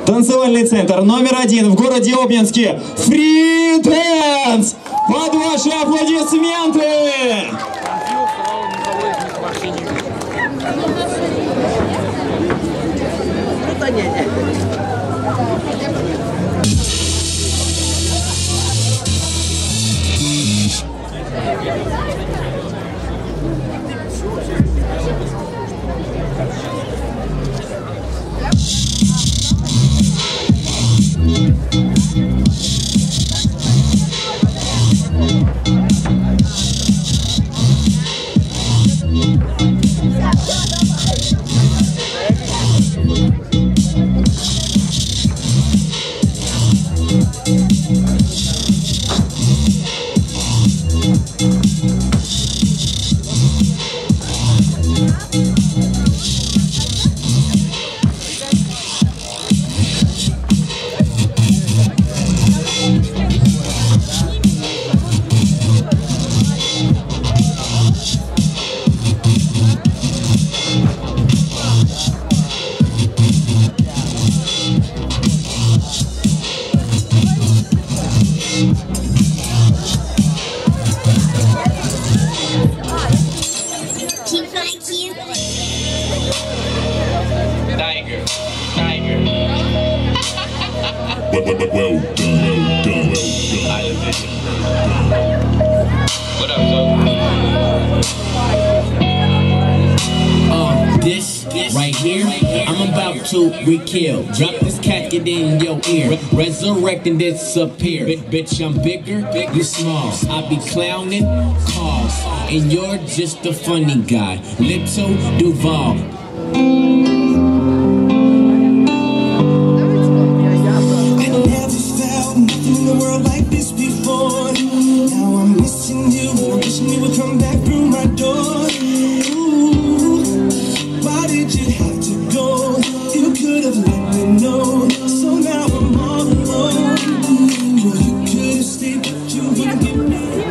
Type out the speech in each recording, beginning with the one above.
Танцевальный центр номер 1 в городе Обнинске. Free Dance! Под ваши аплодисменты! Well done. What up, This right here, I'm about to re-kill. Drop this casket in your ear, resurrect and disappear. Bitch, I'm bigger, you small. I be clowning, cause, and you're just a funny guy. Little Duval. Come back through my door. Ooh, why did you have to go? You could have let me know. So now I'm all alone. Well, you could have stayed, but you wouldn't give me.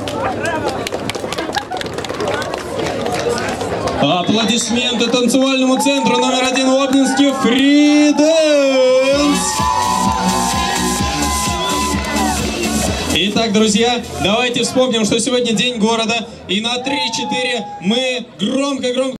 Аплодисменты танцевальному центру номер 1 в Обнинске Free Dance! Итак, друзья, давайте вспомним, что сегодня день города, и на 3-4 мы громко-громко